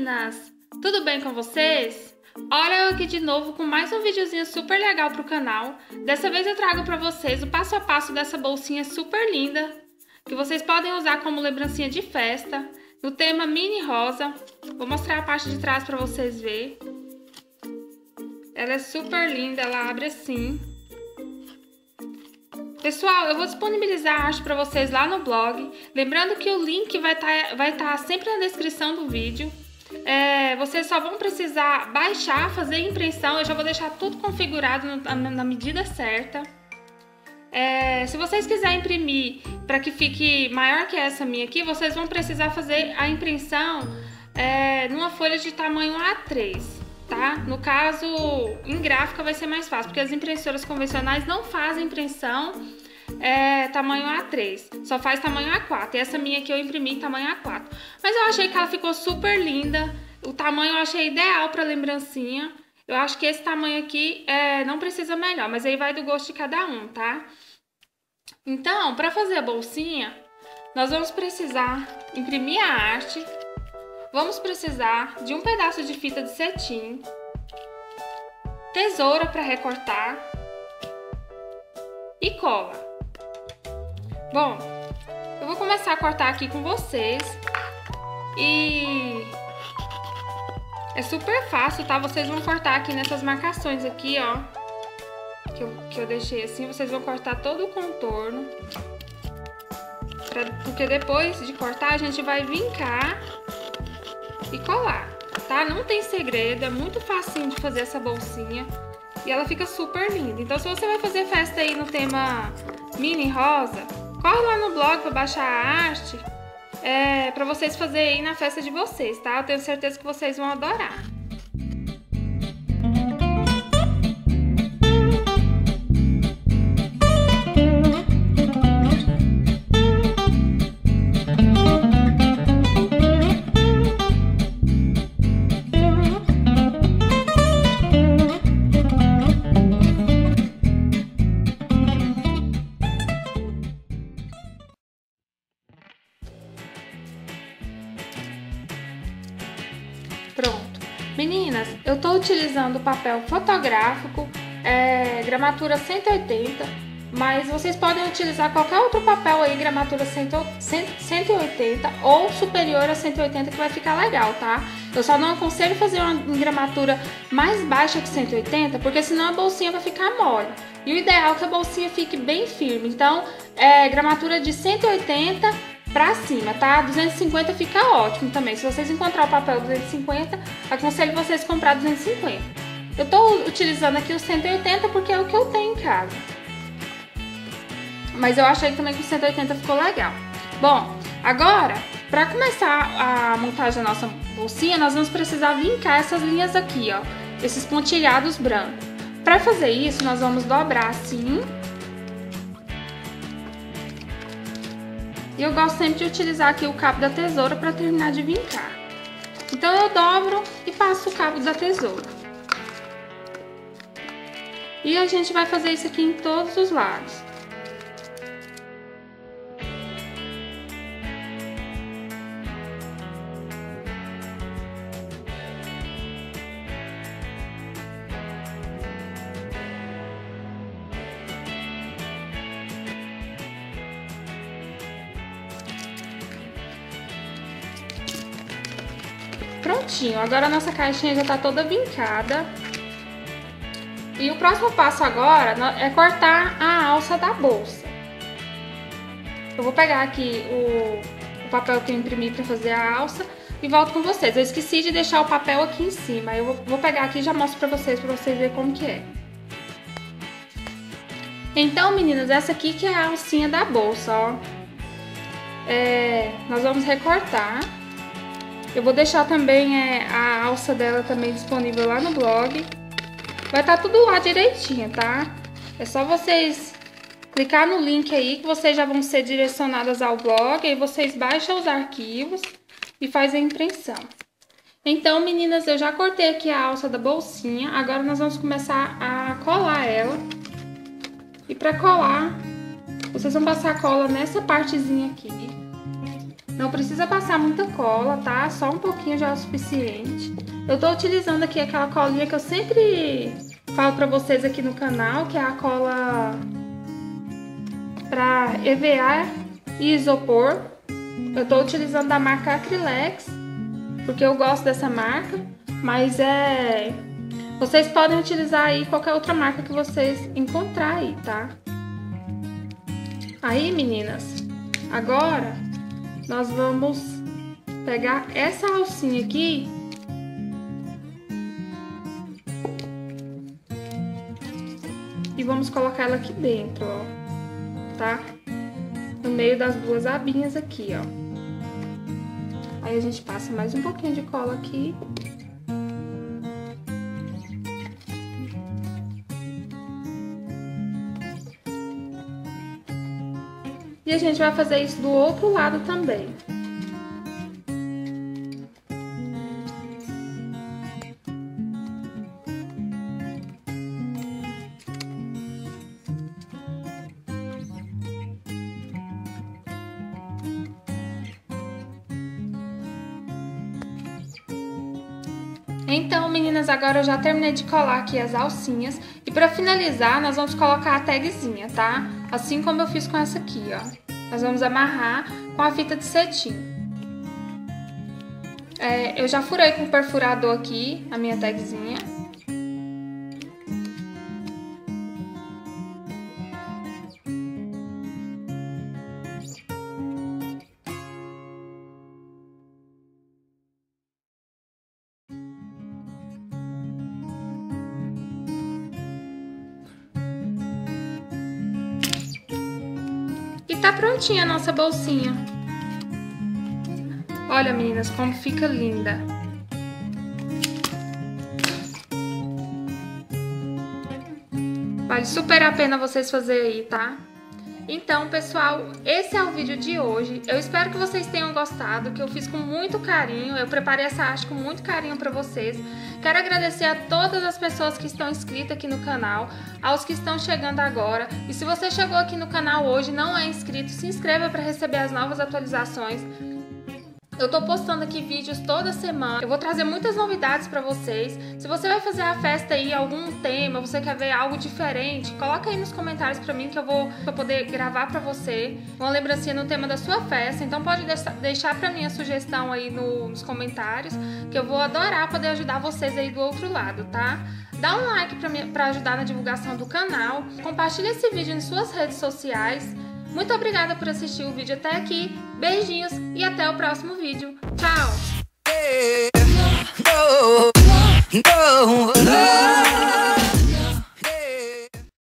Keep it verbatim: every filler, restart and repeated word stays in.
meninas! Tudo bem com vocês? Olha eu aqui de novo com mais um videozinho super legal pro canal. Dessa vez eu trago pra vocês o passo a passo dessa bolsinha super linda, que vocês podem usar como lembrancinha de festa, no tema mini rosa. Vou mostrar a parte de trás pra vocês verem. Ela é super linda, ela abre assim. Pessoal, eu vou disponibilizar a arte para vocês lá no blog. Lembrando que o link vai estar vai tá sempre na descrição do vídeo. É, vocês só vão precisar baixar, fazer impressão. Eu já vou deixar tudo configurado no, na, na medida certa. É, se vocês quiserem imprimir para que fique maior que essa minha aqui, vocês vão precisar fazer a impressão é, numa folha de tamanho A três. Tá? No caso, em gráfica vai ser mais fácil, porque as impressoras convencionais não fazem impressão é, tamanho A três, só faz tamanho A quatro. E essa minha aqui eu imprimi em tamanho A quatro. Mas eu achei que ela ficou super linda, o tamanho eu achei ideal para lembrancinha. Eu acho que esse tamanho aqui é, não precisa melhor, mas aí vai do gosto de cada um, tá? Então, para fazer a bolsinha, nós vamos precisar imprimir a arte. Vamos precisar de um pedaço de fita de cetim, tesoura para recortar e cola. Bom, eu vou começar a cortar aqui com vocês e é super fácil, tá? Vocês vão cortar aqui nessas marcações aqui, ó, que eu, que eu deixei assim. Vocês vão cortar todo o contorno, pra, porque depois de cortar a gente vai vincar e colar, tá? Não tem segredo, é muito facinho de fazer essa bolsinha e ela fica super linda. Então, se você vai fazer festa aí no tema mini rosa, corre lá no blog para baixar a arte, é, para vocês fazerem aí na festa de vocês, tá? Eu tenho certeza que vocês vão adorar. Pronto. Meninas, eu tô utilizando papel fotográfico, é, gramatura cento e oitenta, mas vocês podem utilizar qualquer outro papel aí, gramatura cento e oitenta ou superior a cento e oitenta, que vai ficar legal, tá? Eu só não aconselho fazer uma gramatura mais baixa que cento e oitenta, porque senão a bolsinha vai ficar mole. E o ideal é que a bolsinha fique bem firme. Então, é, gramatura de cento e oitenta pra cima, tá? duzentos e cinquenta fica ótimo também. Se vocês encontrar o papel duzentos e cinquenta, aconselho vocês a comprar duzentos e cinquenta. Eu tô utilizando aqui o cento e oitenta porque é o que eu tenho em casa. Mas eu achei também que o cento e oitenta ficou legal. Bom, agora, para começar a montagem da nossa bolsinha, nós vamos precisar vincar essas linhas aqui, ó. Esses pontilhados brancos. Para fazer isso, nós vamos dobrar assim. E eu gosto sempre de utilizar aqui o cabo da tesoura para terminar de vincar. Então eu dobro e passo o cabo da tesoura. E a gente vai fazer isso aqui em todos os lados. Prontinho, agora a nossa caixinha já tá toda vincada. E o próximo passo agora é cortar a alça da bolsa. Eu vou pegar aqui o, o papel que eu imprimi para fazer a alça e volto com vocês. Eu esqueci de deixar o papel aqui em cima. Eu vou, vou pegar aqui e já mostro para vocês, para vocês verem como que é. Então, meninas, essa aqui que é a alcinha da bolsa, ó. É, nós vamos recortar. Eu vou deixar também é, a alça dela também disponível lá no blog. Vai estar tudo lá direitinho, tá? É só vocês clicar no link aí que vocês já vão ser direcionadas ao blog. Aí vocês baixam os arquivos e fazem a impressão. Então, meninas, eu já cortei aqui a alça da bolsinha. Agora nós vamos começar a colar ela. E para colar, vocês vão passar a cola nessa partezinha aqui. Não precisa passar muita cola, tá? Só um pouquinho já é o suficiente. Eu tô utilizando aqui aquela colinha que eu sempre falo pra vocês aqui no canal, que é a cola pra E V A e isopor. Eu tô utilizando da marca Acrylex, porque eu gosto dessa marca, mas é... vocês podem utilizar aí qualquer outra marca que vocês encontrar aí, tá? Aí, meninas, agora nós vamos pegar essa alcinha aqui e vamos colocar ela aqui dentro, ó, tá? No meio das duas abinhas aqui, ó. Aí a gente passa mais um pouquinho de cola aqui. E a gente vai fazer isso do outro lado também. Então, meninas, agora eu já terminei de colar aqui as alcinhas. E pra finalizar, nós vamos colocar a tagzinha, tá? Assim como eu fiz com essa aqui, ó. Nós vamos amarrar com a fita de cetim. É, eu já furei com o perfurador aqui a minha tagzinha. E tá prontinha a nossa bolsinha. Olha, meninas, como fica linda. Vale super a pena vocês fazerem aí, tá? Então, pessoal, esse é o vídeo de hoje. Eu espero que vocês tenham gostado, que eu fiz com muito carinho. Eu preparei essa arte com muito carinho pra vocês. Quero agradecer a todas as pessoas que estão inscritas aqui no canal, aos que estão chegando agora. E se você chegou aqui no canal hoje e não é inscrito, se inscreva para receber as novas atualizações. Eu tô postando aqui vídeos toda semana. Eu vou trazer muitas novidades pra vocês. Se você vai fazer a festa aí, algum tema, você quer ver algo diferente, coloca aí nos comentários pra mim que eu vou pra poder gravar pra você uma lembrancinha no tema da sua festa. Então pode deixar pra mim a sugestão aí no, nos comentários, que eu vou adorar poder ajudar vocês aí do outro lado, tá? Dá um like pra, mim, pra ajudar na divulgação do canal. Compartilha esse vídeo em suas redes sociais. Muito obrigada por assistir o vídeo até aqui. Beijinhos e até o próximo vídeo. Tchau!